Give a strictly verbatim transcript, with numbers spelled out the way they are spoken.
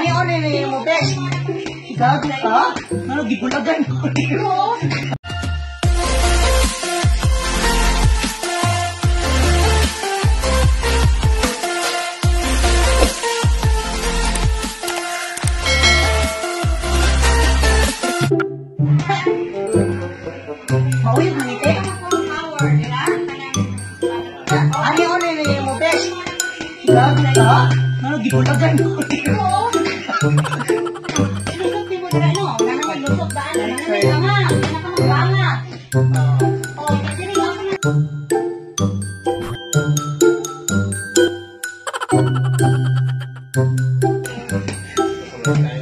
Ani o ni mo bes. Gago ka? Ano gibulagan ko nimo? Mauy hanite. Ani o ni mo bes. Gago ka? Ano gibulagan ko nimo? Lusot daan na naman nga. Oh, dili ako na.